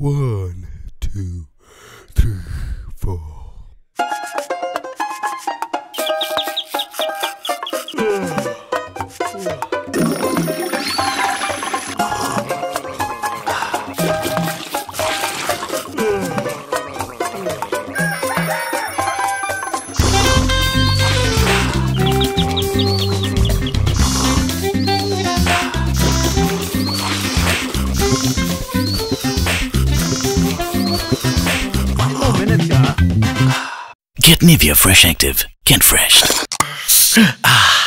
1, 2, 3, 4. Get NIVEA Fresh Active. Get fresh.